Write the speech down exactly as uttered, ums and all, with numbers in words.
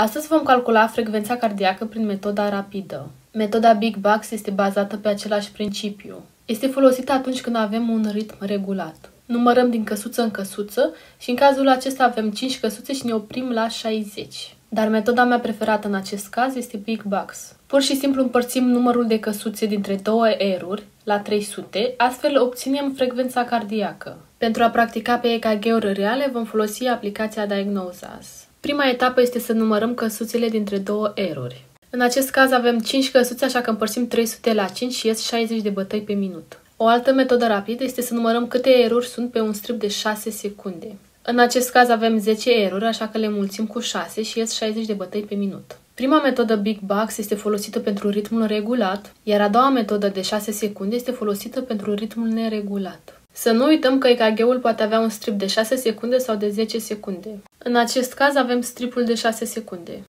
Astăzi vom calcula frecvența cardiacă prin metoda rapidă. Metoda Big Bucks este bazată pe același principiu. Este folosită atunci când avem un ritm regulat. Numărăm din căsuță în căsuță și în cazul acesta avem cinci căsuțe și ne oprim la șaizeci. Dar metoda mea preferată în acest caz este Big Bucks. Pur și simplu împărțim numărul de căsuțe dintre două eruri la trei sute, astfel obținem frecvența cardiacă. Pentru a practica pe E K G-uri reale vom folosi aplicația Diagnosas. Prima etapă este să numărăm căsuțele dintre două eruri. În acest caz avem cinci căsuțe, așa că împărțim trei sute la cinci și ies șaizeci de bătăi pe minut. O altă metodă rapidă este să numărăm câte eruri sunt pe un strip de șase secunde. În acest caz avem zece eruri, așa că le mulțim cu șase și ies șaizeci de bătăi pe minut. Prima metodă Big Bucks este folosită pentru ritmul regulat, iar a doua metodă de șase secunde este folosită pentru ritmul neregulat. Să nu uităm că E K G-ul poate avea un strip de șase secunde sau de zece secunde. În acest caz avem stripul de șase secunde.